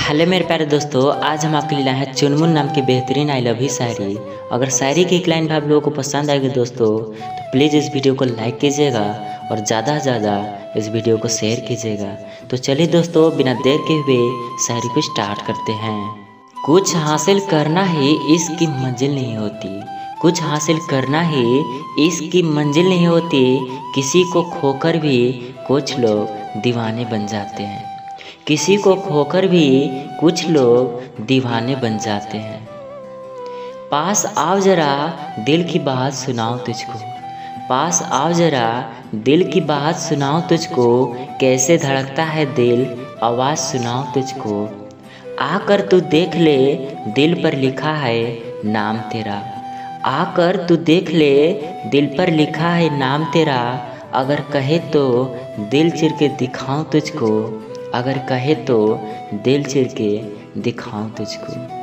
Hello मेरे प्यारे दोस्तों, आज हम आपके लिए लाए हैं चुनमुन नाम की बेहतरीन आई लव यू शायरी। अगर शायरी की एक लाइन भी आप लोगों को पसंद आएगी दोस्तों, तो प्लीज़ इस वीडियो को लाइक कीजिएगा और ज़्यादा से ज़्यादा इस वीडियो को शेयर कीजिएगा। तो चलिए दोस्तों, बिना देर के हुए शायरी को स्टार्ट करते हैं। कुछ हासिल करना ही इसकी मंजिल नहीं होती, कुछ हासिल करना ही इसकी मंजिल नहीं होती, किसी को खोकर भी कुछ लोग दीवाने बन जाते हैं, किसी को खोकर भी कुछ लोग दीवाने बन जाते हैं। पास आओ जरा दिल की बात सुनाओ तुझको, पास आओ जरा दिल की बात सुनाओ तुझको, कैसे धड़कता है दिल आवाज़ सुनाओ तुझको। आकर तू देख ले दिल पर लिखा है नाम तेरा, आकर तू देख ले दिल पर लिखा है नाम तेरा। अगर कहे तो दिल चिर के दिखाऊं तुझको, अगर कहे तो दिल चिर के दिखाऊं तुझको।